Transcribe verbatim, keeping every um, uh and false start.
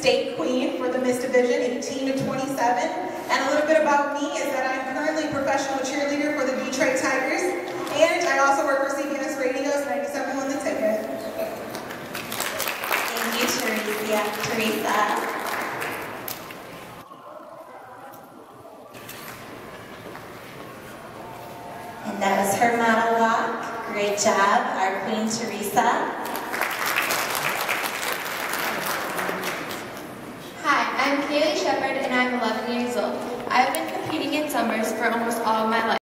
state queen for the Miss Division, eighteen to twenty-seven. And a little bit about me is that I'm currently a professional cheerleader for the Detroit Tigers, and I also work for C B S Radio's ninety-seven on the Ticket. Thank you, Teresa. Teresa. And that was her model walk. Great job, our Queen Teresa. Hi, I'm Kaylee Shepard and I'm eleven years old. I've been competing in Sunburst for almost all of my life.